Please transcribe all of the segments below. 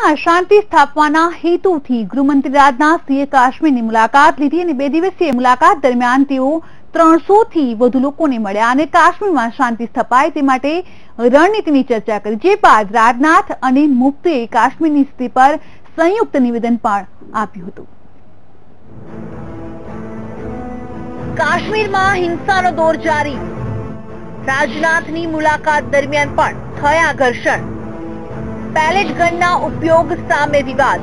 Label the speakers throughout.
Speaker 1: કાશ્મીરમાં શાંતિ સ્થાપવાના હેતુથી ગૃહમંત્રી રાજનાથસિંહે કાશ્મીરની મુલાકાત લીધી અને 2 દિવસીય મુલાકાત દરમિયાન તેઓ 300 થી વધુ લોકોને મળ્યા અને કાશ્મીરમાં શાંતિ સ્થપાય તે માટે રણનીતિની ચર્ચા કરી। જે બાદ રાજનાથ અને મુફ્તીએ કાશ્મીરની સ્થિતિ પર સંયુક્ત નિવેદન પણ આપ્યું હતું। કાશ્મીરમાં હિંસાનો દોર જારી, રાજનાથની મુલાકાત દરમિયાન પણ થયા ઘર્ષણ, પેલેટ ગનના ઉપયોગ સામે વિવાદ।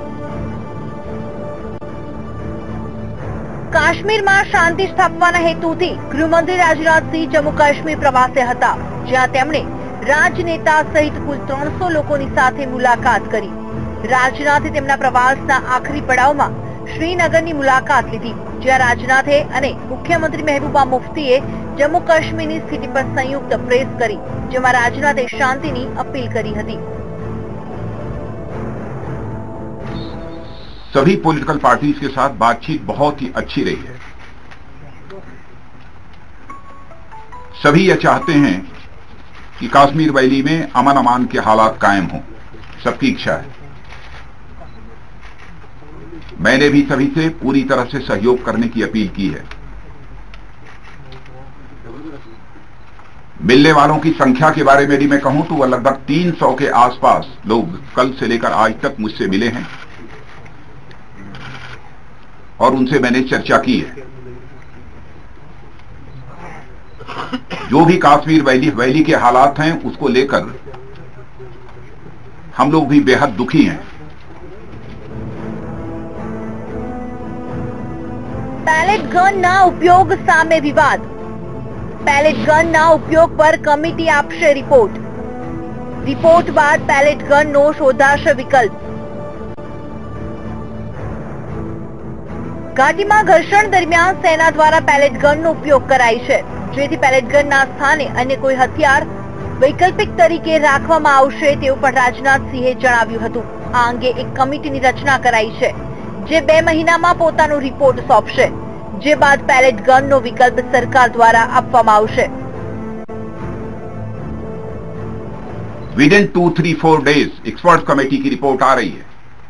Speaker 1: કાશ્મીરમાં શાંતિ સ્થાપવાના હેતુથી ગૃહમંત્રી રાજનાથસિંહ જમ્મુ કાશ્મીર પ્રવાસે હતા, જ્યાં તેમણે રાજનેતા સહિત કુલ 300 લોકોની સાથે મુલાકાત કરી। રાજનાથે તેમના પ્રવાસના આખરી પડાવમાં શ્રીનગરની મુલાકાત લીધી, જ્યાં રાજનાથે અને મુખ્યમંત્રી મહેબૂબા મુફ્તીએ જમ્મુ કાશ્મીરની સ્થિતિ પર સંયુક્ત પ્રેસ કરી, જેમાં રાજનાથે શાંતિની અપીલ કરી હતી।
Speaker 2: सभी पॉलिटिकल पार्टीज के साथ बातचीत बहुत ही अच्छी रही है। सभी ये चाहते हैं कि कश्मीर वैली में अमन अमान के हालात कायम हों, सबकी इच्छा है। मैंने भी सभी से पूरी तरह से सहयोग करने की अपील की है। मिलने वालों की संख्या के बारे में यदि मैं कहूं तो वह लगभग 300 के आसपास लोग कल से लेकर आज तक मुझसे मिले हैं और उनसे मैंने चर्चा की है। जो भी कश्मीर वैली के हालात हैं उसको लेकर हम लोग भी बेहद दुखी हैं।
Speaker 1: पैलेट गन ना उपयोग सामे विवाद, पैलेट गन ना उपयोग पर कमिटी आपशे रिपोर्ट बाद पैलेट गन नो शोधाशे विकल्प। घाटीમાં ઘર્ષણ દરમિયાન સેના દ્વારા પેલેટ ગનનો ઉપયોગ કરાય છે, જેથી પેલેટ ગનના સ્થાને અન્ય કોઈ હથિયાર વૈકલ્પિક તરીકે રાખવામાં આવશે તેવું પણ રાજનાથસિંહે જણાવ્યું હતું। આ અંગે એક કમિટીની રચના કરાઈ છે, જે 2 મહિનામાં પોતાનો રિપોર્ટ સોંપશે, જે બાદ પેલેટ ગનનો વિકલ્પ સરકાર દ્વારા આપવામાં આવશે।
Speaker 2: Within 2-3-4 days एक्सपर्ट कमेटी की रिपोर्ट आ रही है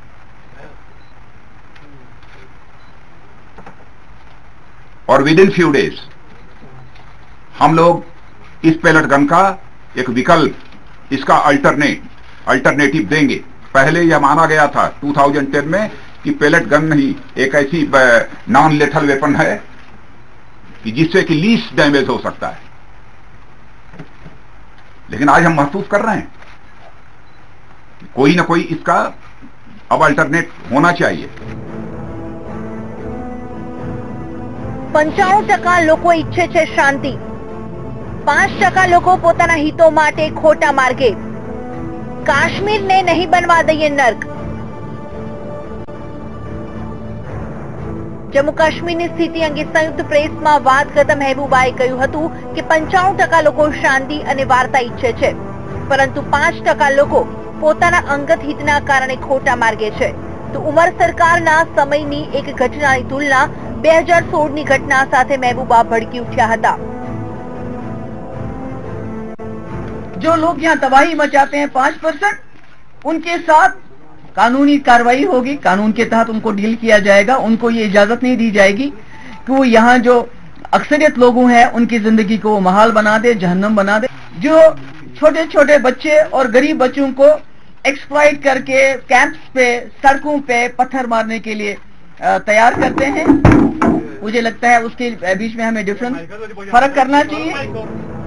Speaker 2: और विद इन फ्यू डेज हम लोग इस पैलेट गन का एक विकल्प, इसका अल्टरनेटिव देंगे। पहले यह माना गया था 2010 में कि पैलेट गन ही एक ऐसी नॉन लेथल वेपन है कि जिससे कि लीस्ट डैमेज हो सकता है, लेकिन आज हम महसूस कर रहे हैं कोई ना कोई इसका अब अल्टरनेट होना चाहिए।
Speaker 1: 95% લોકો ઈચ્છે છે શાંતિ, 5% લોકો પોતાના હિતો માટે ખોટા માર્ગે। કાશ્મીરને નહીં બનવા દઈએ નર્ક। જમ્મુ કાશ્મીરની સ્થિતિ અંગે સંયુક્ત પ્રેસમાં વાત કરતા મહેબૂબાએ કહ્યું હતું કે 95% લોકો શાંતિ અને વાર્તા ઈચ્છે છે, પરંતુ 5% લોકો પોતાના અંગત હિતના કારણે ખોટા માર્ગે છે। તો ઉમર સરકારના સમયની એક ઘટનાની તુલના 2016ની ઘટના સાથે મહેબૂબા ભડકી ઉઠ્યા હતા।
Speaker 3: जो लोग यहाँ तबाही मचाते हैं 5%, उनके साथ कानूनी कार्रवाई होगी, कानून के तहत उनको डील किया जाएगा। उनको ये इजाजत नहीं दी जाएगी कि वो यहाँ जो अक्सरियत लोगों हैं उनकी जिंदगी को महाल बना दे, जहन्नम बना दे। जो छोटे छोटे बच्चे और गरीब बच्चों को एक्सप्लॉइट करके कैंप्स पे, सड़कों पे पत्थर मारने के लिए तैयार करते हैं, मुझे लगता है उसके बीच में हमें फर्क करना चाहिए।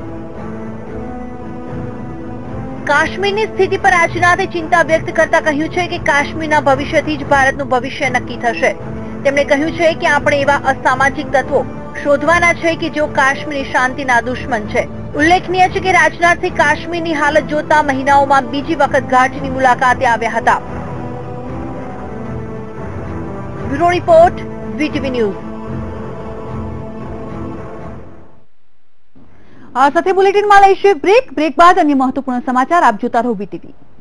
Speaker 1: કાશ્મીરની સ્થિતિ પર રાજનાથે ચિંતા વ્યક્ત કરતા કહ્યું છે કે કાશ્મીરના ભવિષ્યથી જ ભારતનું ભવિષ્ય નક્કી થશે। તેમણે કહ્યું છે કે આપણે એવા અસામાજિક તત્વો શોધવાના છે કે જેઓ કાશ્મીરની શાંતિના દુશ્મન છે। ઉલ્લેખનીય છે કે રાજનાથસિંહ કાશ્મીરની હાલત જોતા મહિનાઓમાં બીજી વખત ઘાટીની મુલાકાતે આવ્યા હતા। Bureau report, VTV news. સાથે બુલેટિનમાં લઈશું બ્રેક बाद अन्य महत्वपूर्ण समाचार आप जोता रहो वीटीवी।